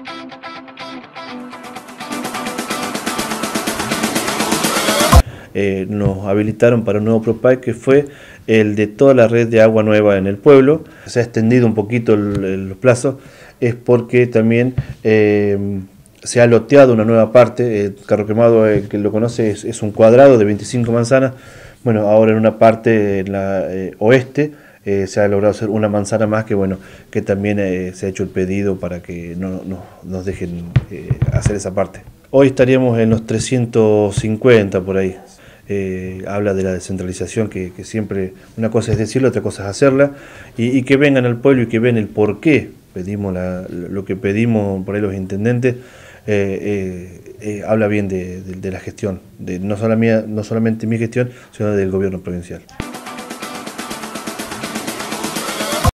Nos habilitaron para un nuevo PROPAE, que fue el de toda la red de agua nueva en el pueblo. Se ha extendido un poquito los plazos, es porque también se ha loteado una nueva parte. Carro Quemado, el que lo conoce, es un cuadrado de 25 manzanas. Bueno, ahora en una parte, en la oeste, se ha logrado hacer una manzana más, que bueno, que también se ha hecho el pedido para que nos dejen hacer esa parte. Hoy estaríamos en los 350 por ahí. Habla de la descentralización, que siempre una cosa es decirlo, otra cosa es hacerla, y que vengan al pueblo y que vean el por qué pedimos lo que pedimos por ahí los intendentes. Habla bien de la gestión, no solamente mi gestión, sino del gobierno provincial.